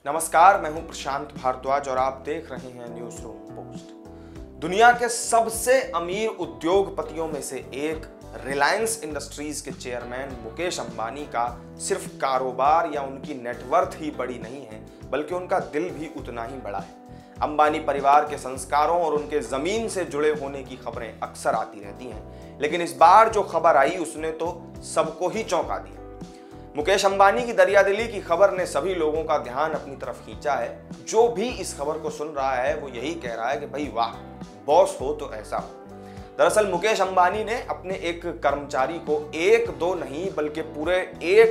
नमस्कार, मैं हूं प्रशांत भारद्वाज और आप देख रहे हैं न्यूज रूम पोस्ट। दुनिया के सबसे अमीर उद्योगपतियों में से एक रिलायंस इंडस्ट्रीज के चेयरमैन मुकेश अंबानी का सिर्फ कारोबार या उनकी नेटवर्थ ही बड़ी नहीं है, बल्कि उनका दिल भी उतना ही बड़ा है। अंबानी परिवार के संस्कारों और उनके जमीन से जुड़े होने की खबरें अक्सर आती रहती हैं, लेकिन इस बार जो खबर आई उसने तो सबको ही चौंका दिया। मुकेश अंबानी की दरियादिली की खबर ने सभी लोगों का ध्यान अपनी तरफ खींचा है। जो भी इस खबर को सुन रहा है वो यही कह रहा है कि भाई वाह, बॉस हो तो ऐसा हो। दरअसल मुकेश अंबानी ने अपने एक कर्मचारी को एक दो नहीं बल्कि पूरे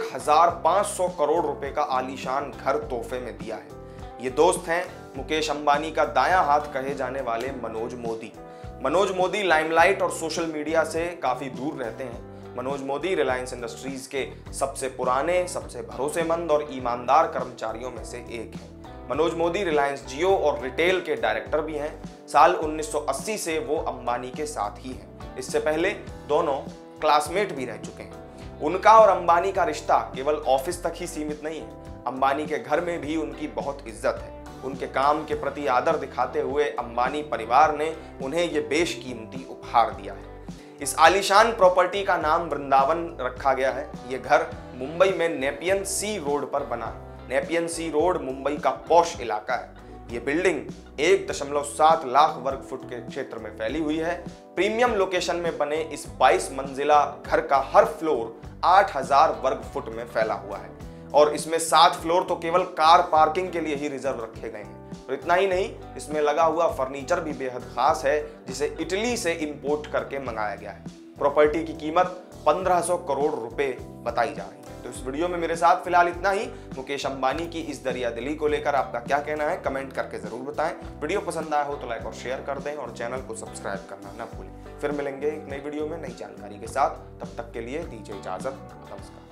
1500 करोड़ रुपए का आलीशान घर तोहफे में दिया है। ये दोस्त हैं मुकेश अंबानी का दायां हाथ कहे जाने वाले मनोज मोदी। मनोज मोदी लाइमलाइट और सोशल मीडिया से काफी दूर रहते हैं। मनोज मोदी रिलायंस इंडस्ट्रीज के सबसे पुराने, सबसे भरोसेमंद और ईमानदार कर्मचारियों में से एक हैं। मनोज मोदी रिलायंस जियो और रिटेल के डायरेक्टर भी हैं। साल 1980 से वो अंबानी के साथ ही हैं। इससे पहले दोनों क्लासमेट भी रह चुके हैं। उनका और अंबानी का रिश्ता केवल ऑफिस तक ही सीमित नहीं है। अंबानी के घर में भी उनकी बहुत इज्जत है। उनके काम के प्रति आदर दिखाते हुए अंबानी परिवार ने उन्हें ये बेशकीमती उपहार दिया है। इस आलीशान प्रॉपर्टी का नाम वृंदावन रखा गया है। ये घर मुंबई में नेपियन सी रोड पर बना है। नेपियन सी रोड मुंबई का पॉश इलाका है। ये बिल्डिंग 1.7 लाख वर्ग फुट के क्षेत्र में फैली हुई है। प्रीमियम लोकेशन में बने इस 22 मंजिला घर का हर फ्लोर 8000 वर्ग फुट में फैला हुआ है और इसमें 7 फ्लोर तो केवल कार पार्किंग के लिए ही रिजर्व रखे गए हैं। और इतना ही नहीं, इसमें लगा हुआ फर्नीचर भी बेहद खास है, जिसे इटली से इंपोर्ट करके मंगाया गया है। प्रॉपर्टी की कीमत 1500 करोड़ रुपए बताई जा रही है। तो इस वीडियो में मेरे साथ फिलहाल इतना ही। मुकेश अंबानी की इस दरियादिली को लेकर आपका क्या कहना है, कमेंट करके जरूर बताएं। वीडियो पसंद आया हो तो लाइक और शेयर कर दें और चैनल को सब्सक्राइब करना ना भूलें। फिर मिलेंगे एक नई वीडियो में नई जानकारी के साथ। तब तक के लिए दीजिए इजाजत। नमस्कार।